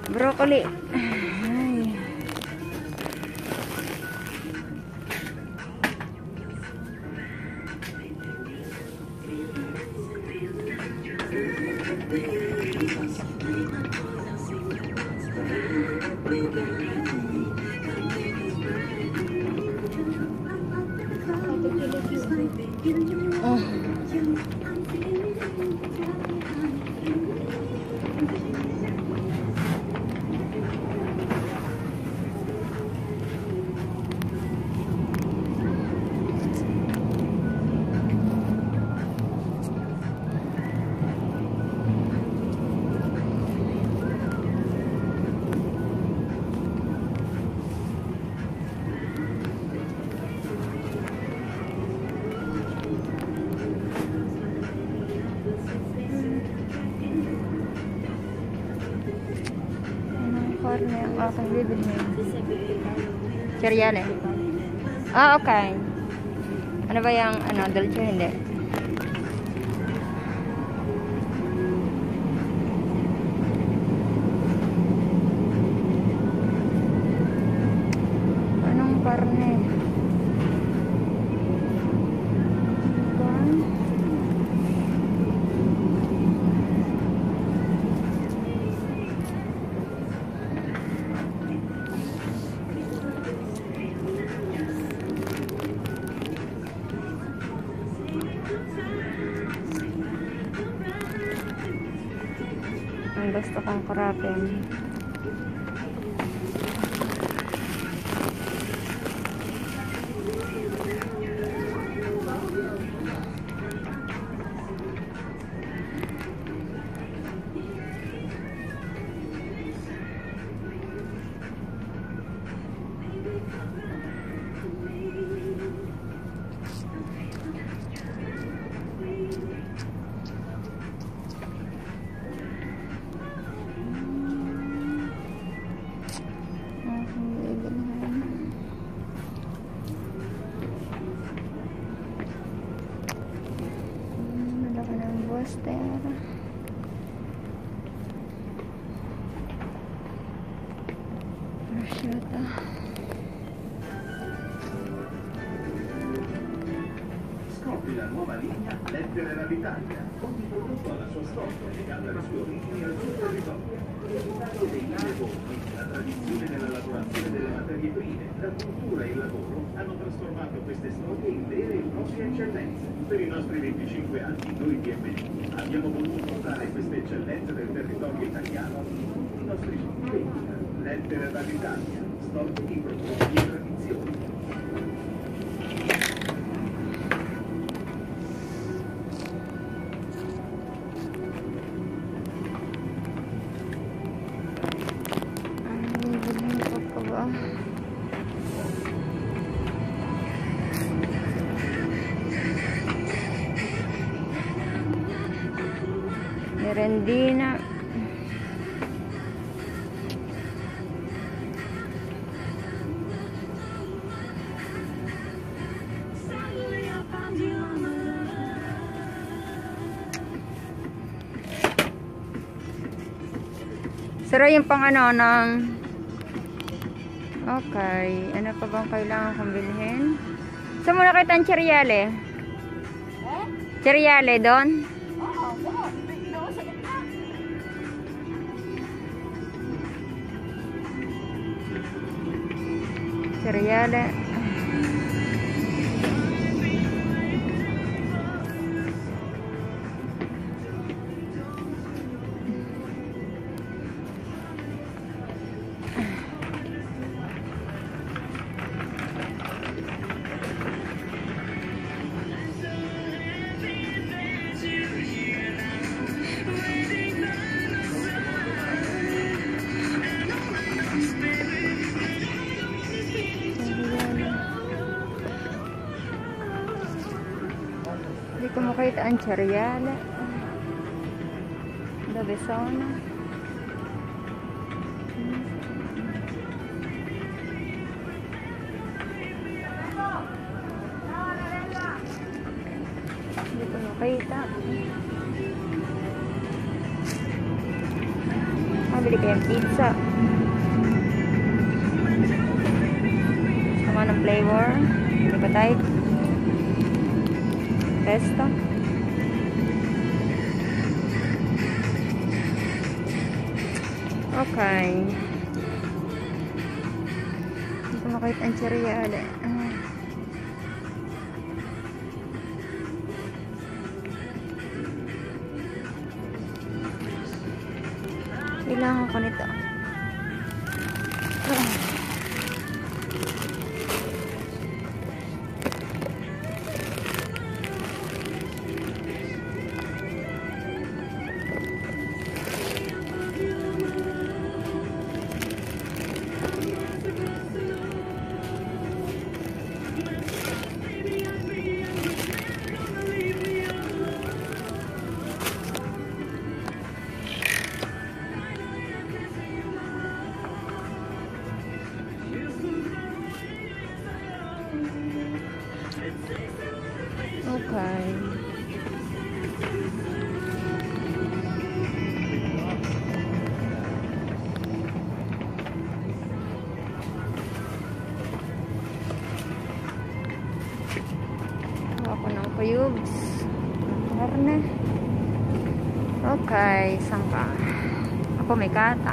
Broccoli. Karne ang aking bibilhin. Cereal eh. Ah, okay. Ano ba yung dulce? Hindi. Anong karne? Ang gusto kong karapin. Bostera. Prosciutto. Scopri la nuova linea Lettere dall'Italia. Ogni prodotto ha la sua storia legata alle sue origini e al suo territorio. Il risultato dei lavori, la tradizione nella lavorazione delle materie prime, la cultura e il lavoro hanno trasformato queste storie in vere e proprie eccellenze. Per i nostri 25 anni, noi BMG abbiamo voluto portare queste eccellenze del territorio italiano in tutti i nostri siti. Lettere dall'Italia, storie di prodotti e tradizioni. Merendina. Sira yung pang ng okay, ano pa bang kailangan kong bilhin? Saan mo nakita ang cereale? Cereale doon? Cereale. Hindi ko makita ang cereale. Davesana. Hindi ko makita. Bili kayong pizza. Sama ng flavor. Bili ba tayo? Pesto. Okay. Hindi ko makita ang cereal. Kailangan ko nito. Okay. Ako ng cubes. Karne. Okay, sangka. Ako may kata.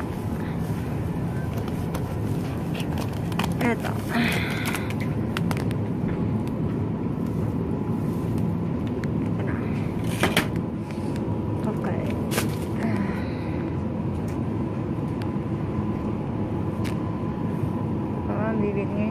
Ito. Bibilhin.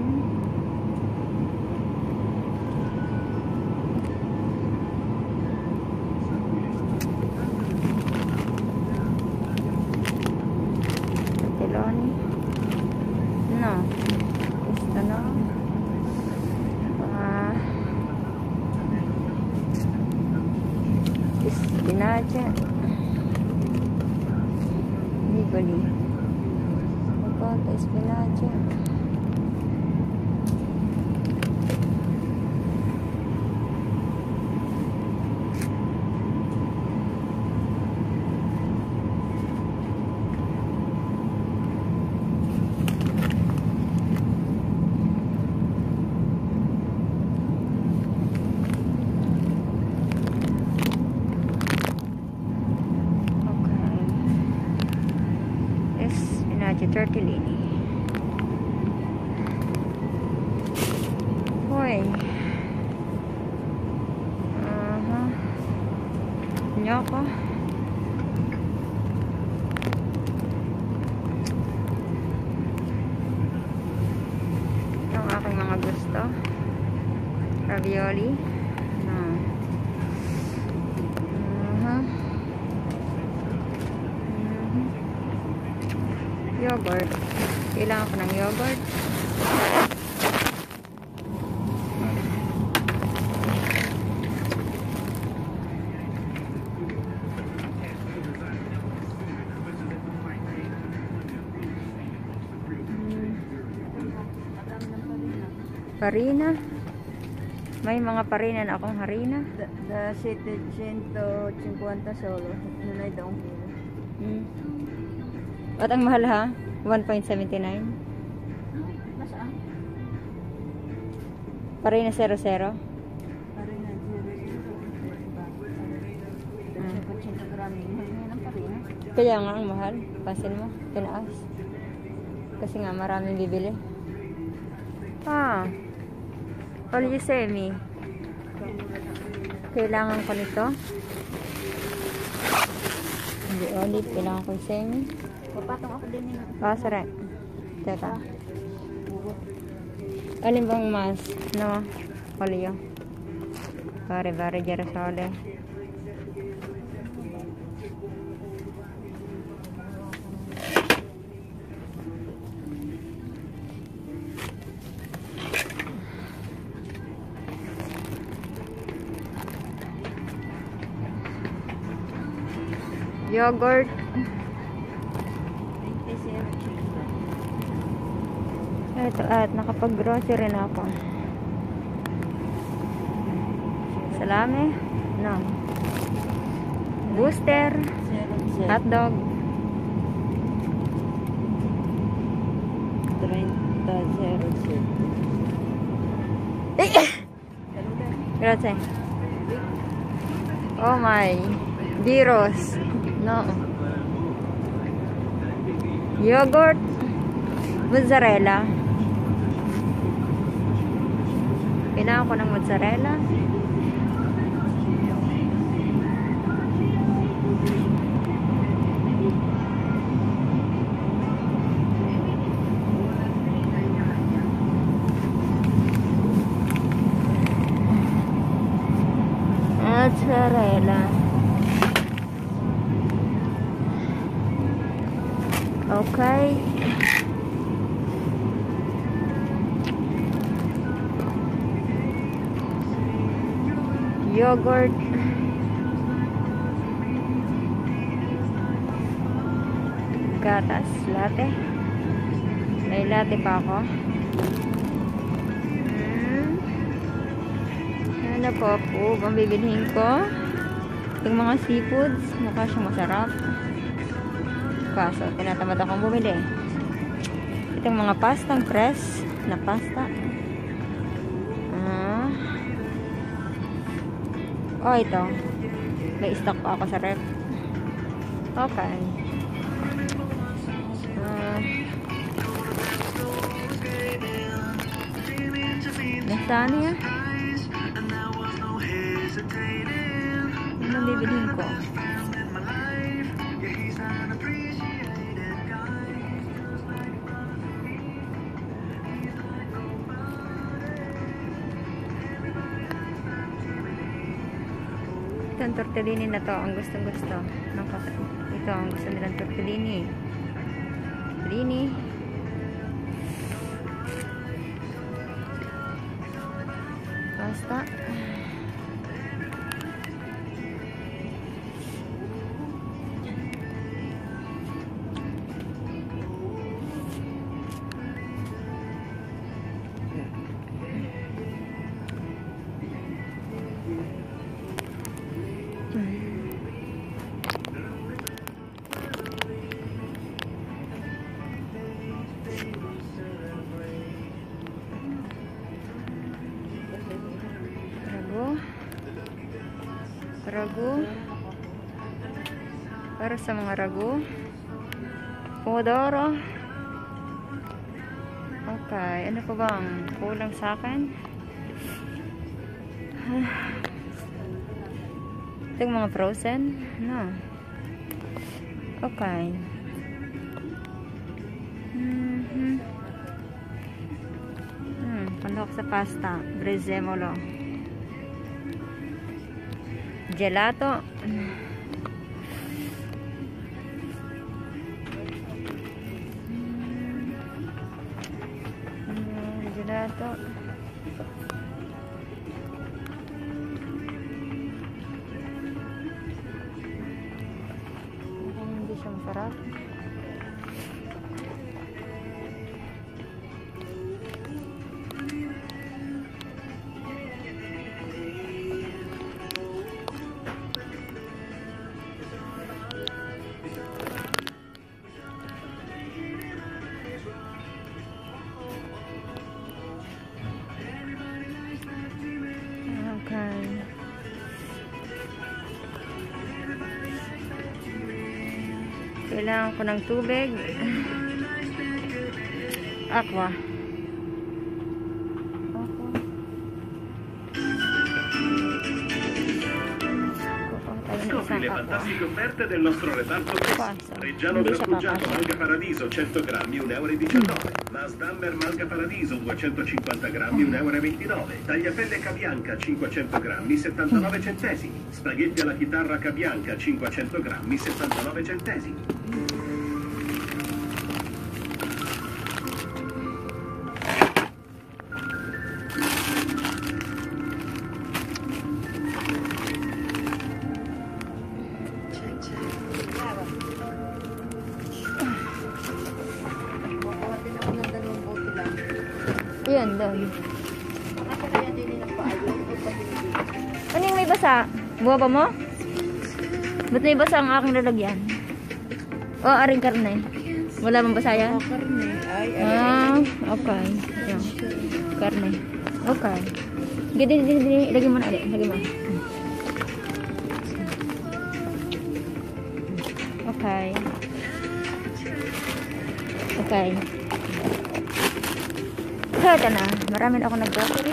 Tortelloni. No. Ito no. Spinach. Bibili. Ito, spinach. Tortellini. Hoy. Nyoko. Ang aking mga gusto. Ravioli. No. Yogurt. Kailangan ko ng yogurt. Harina. May mga parina na akong harina. Da 750 solo. Nunay daw ang kilo. At ang mahal ha? 1.79. Nasaan? Parina 00. Parina 00. 80 grams. Mahal ng parina. Kaya nga ang mahal. Pansin mo? Tinaas. Kasi nga maraming bibili. Olisemi. Kailangan ko nito. Hindi olive. Kailangan ko yung semi. Papatong ako din nila. Sarap. Teka. Alin bang mas? No? Olio. Pare-pare Gerasole. Yogurt. Ito at nakapag-grocery na ako. Salami? No. Booster. Hotdog. Grazie. Oh my. Gyros. No. Yogurt. Mozzarella. Kailangan ko ng mozzarella. Mozzarella. Okay. Yogurt. Gatas, latte. May latte pa ako. Ano po ang bibilhin ko? Yung mga seafoods, mukha siyang masarap. Kaso, tinatamad akong bumili. Itong mga pastang press na pasta. Oh, ito. May stock pa ako sa ref. Okay. Nasaan yan? Anong bibilhin ko? Ito ang tortellini na to. Ang gustong-gusto. Ito ang gusto nilang tortellini. Tortellini. Pasta. Ragu. Para sa mga ragu. Pomodoro. Okay. Ano pa bang kulang sa akin? Itong mga frozen. No. Okay. Pandok sa pasta. Brezzemolo. Gelato. Gelato. Hindi siya masarap. Kailangan ko ng tubig. Aqua. Scopri le fantastiche offerte del nostro reparto Reggiano Grattugiato Malga Paradiso 100 grammi 1,19 €. Masdammer Malga Paradiso 250 grammi 1,29 €. Tagliatelle Cabianca 500 grammi 79 centesimi. Spaghetti alla chitarra Cabianca 500 grammi 79 centesimi. Yan doon. Ano yung may basa? Buha pa mo? Ba't may basa ang aking lalagyan? O, aring karne. Wala bang basa yan? Karne. Okay. Yan. Karne. Okay. Gini. Lagi mo na. Lagi mo. Okay. Okay. So, ito na. Marami na ako nag-grocery.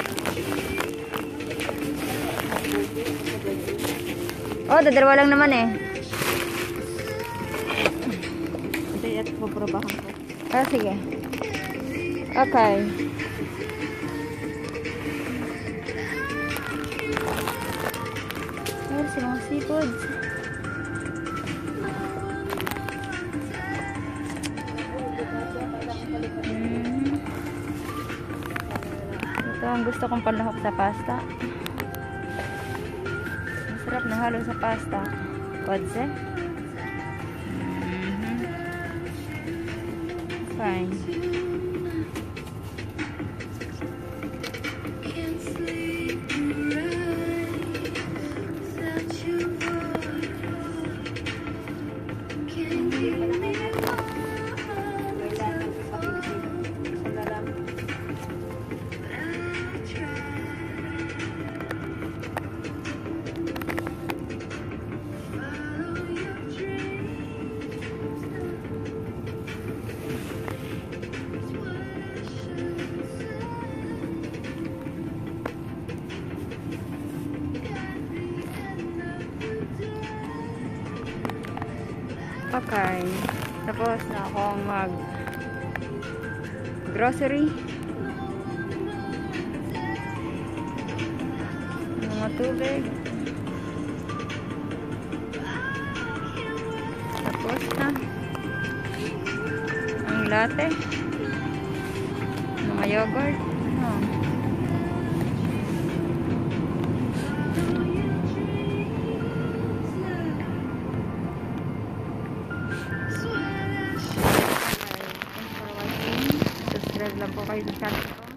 Oh, dalawa lang naman eh. Ito at puprobahan ko. Ah, sige. Okay. Meron sa mga seafoods. Ito ang gusto kong panlahok sa pasta. Masarap na halo sa pasta. Kodse. Fine. Okay. Tapos na akong mag grocery. Mga tubig. Tapos na ang latte. Mga yogurt. Subscribe lang po kayo sa channel ko.